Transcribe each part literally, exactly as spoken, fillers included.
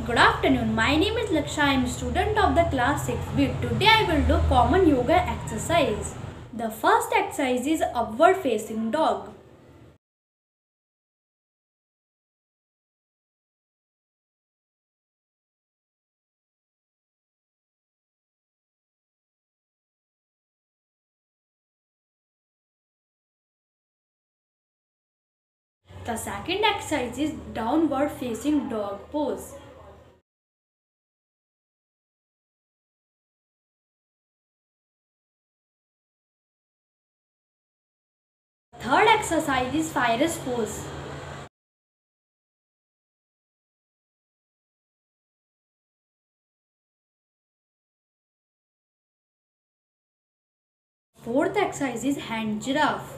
Good afternoon. My name is Lakshya. I am a student of the class six B. Today I will do common yoga exercise. The first exercise is upward facing dog. The second exercise is downward facing dog pose. Third exercise is virus pose. Fourth exercise is hand giraffe.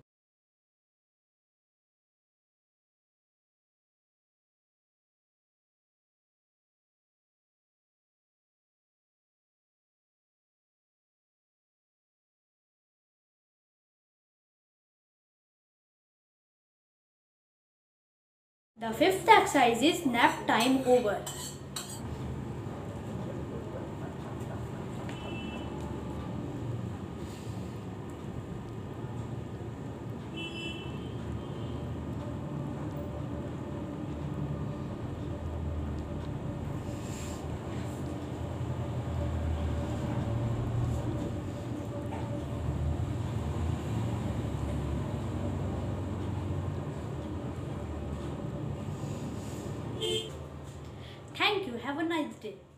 The fifth exercise is nap time over. Thank you. Have a nice day.